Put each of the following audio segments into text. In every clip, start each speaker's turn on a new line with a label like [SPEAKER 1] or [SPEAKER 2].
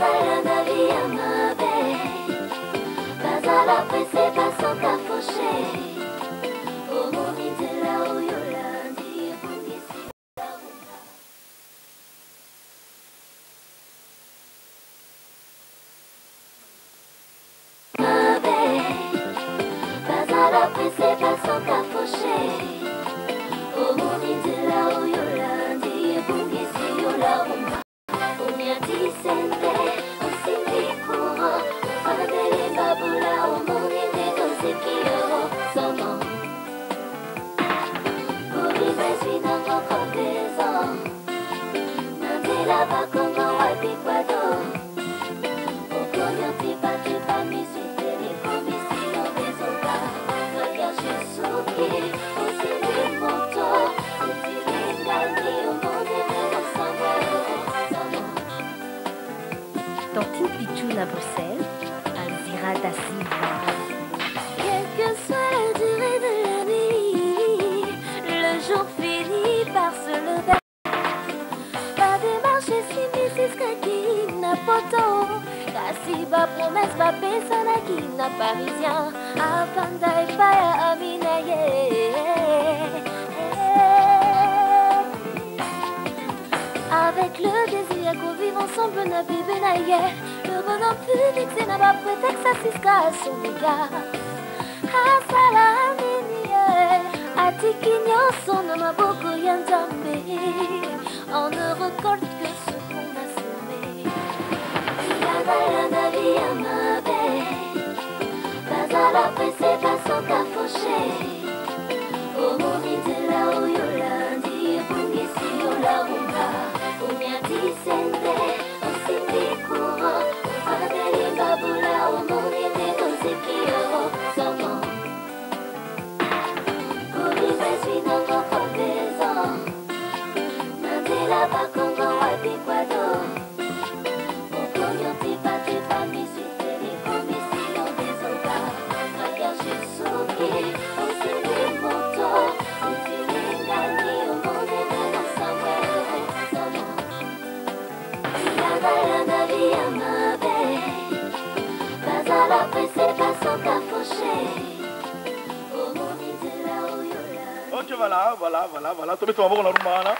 [SPEAKER 1] Tantine Pichoun à Bruxelles, Alzira da Silva.
[SPEAKER 2] Quelle que soit la durée de la nuit, le jour finit par se lever. Pas démarcher si Mrs. Kakina Poto, Kasiba promesse va Pessanakina parisien, Apanda et Paya Aminaye. Avec le désir qu'on vive ensemble, n'a bébé naïe. Le bonhomme public, c'est n'a pas prétexte à Siska à son égard. Asala Minie, Atikinyo son homme a beaucoup yandambe. On ne récolte que ce qu'on a semé. Yadayana Liyamabe, Bazala pressé par son cafoché. Au moni de la Oyolandi, Bungisi Yola Rumba. Sende, osindi courant, adeli babula, omoni negozikio, somo. Kuri beswi nango kombezo, nandela bakongo wapi kwado. Okonyo tipa tipa misiteri komisio dezoka, kaya shisuki, osindi moto, utilingani omoni negosamwe, somo.
[SPEAKER 3] Ok, voilà. Tombe ton abord, la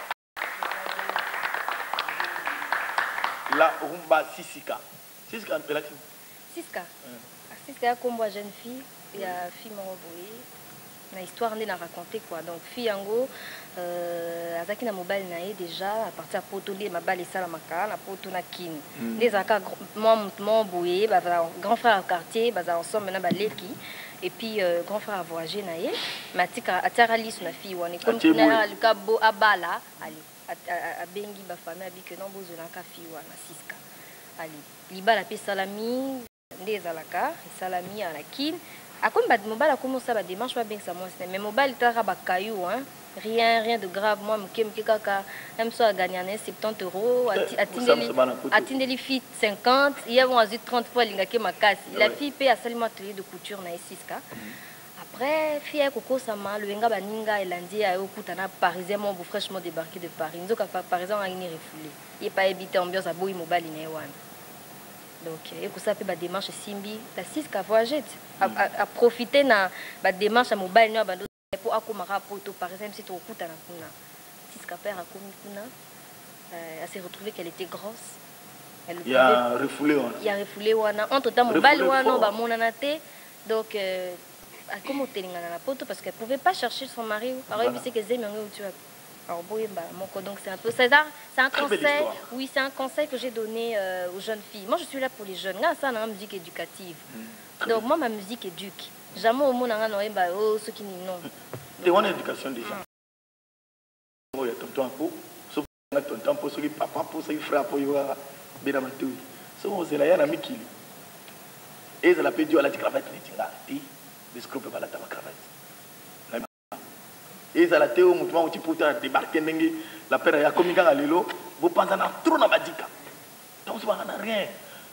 [SPEAKER 3] rumba Sisika. Sisika, on peut la dire.
[SPEAKER 1] Siska. Siska, comme moi, jeune fille, il y a fille Maroboui. Na histoire on a raconté quoi. Donc fille yango azaki na mobile nae déjà à partir à potoli ma balle ça la maka na poto na kin. Les aka moi bouyé ba grand frère au quartier ba ensemble na baleki et puis grand frère a voyagé nae matika atara lisu na fille wana comme na lukabo abala ali a bengi ba famille abike non bozo na ka fille wana Siska. Ali libala pe salami ndeza laka salami à la kin. À quoi mobile a commencé à démarche pas bien que ça moi mais mobile t'as rabat caillou hein rien de grave moi me kaka même soit gagner 70 € atteindre les filles 50 il y a 30 fois l'ingake ma casse la fille paye à seulement atelier de couture na Siska après fille koko sama le nga baninga elandi a okutana parisien mon beau fraîchement débarqué de Paris nzoka parisien a ni refoulé il pas habité ambiance à boy mobile ne wana. Donc, il faut ça faire démarche Simbi, la Siska voyager, à profiter na démarche à mobile pour accommoder poto par exemple si tu écoutes à la kuna. Siska père a commis kuna, elle s'est retrouvée qu'elle était grosse.
[SPEAKER 3] Il y a refoulé wana.
[SPEAKER 1] Il y a refoulé wana. Entre temps mobile wana ba monanate donc à comment telingana la poto parce qu'elle pouvait pas chercher son mari. Alors il sait que Zemi où tu as. Alors, donc c'est un peu César, c'est un conseil, oui, c'est un conseil que j'ai donné aux jeunes filles. Moi je suis là pour les jeunes, là ça c'est une musique éducative. Donc moi ma musique éduque. Jamais au monde oh ceux qui non.
[SPEAKER 3] C'est une éducation déjà. Il y a ton tempo, sauf ton tempo, celui papa pour celui frère pour y voir bien amateur. So c'est là y a un ami qui et ça l'appelle Dieu à la cravate les tinga, ti, des scrupes pas la cravate. Et ça la théo mouvement où tu peux débarquer la paire ya comme quand lelo vous pensez na trop na badika donc ça n'a rien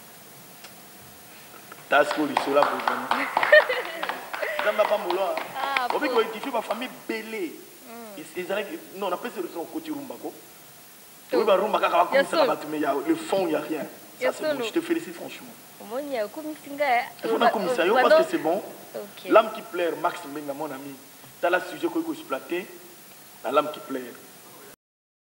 [SPEAKER 3] ta school ici là pour vraiment ça m'a pas molo on veut que tu ma famille belé non on appelle ça le côté rumba ko oui ba rumba kaka comme ça ba tu mais le fond il y a rien Ça, c'est bon. Je te félicite franchement.
[SPEAKER 1] Il
[SPEAKER 3] faut un commissariat parce que c'est bon. L'âme qui plaire, Max Mbenga, mon ami. T'as la sujet qu'on peut exploiter. La lame qui plaire.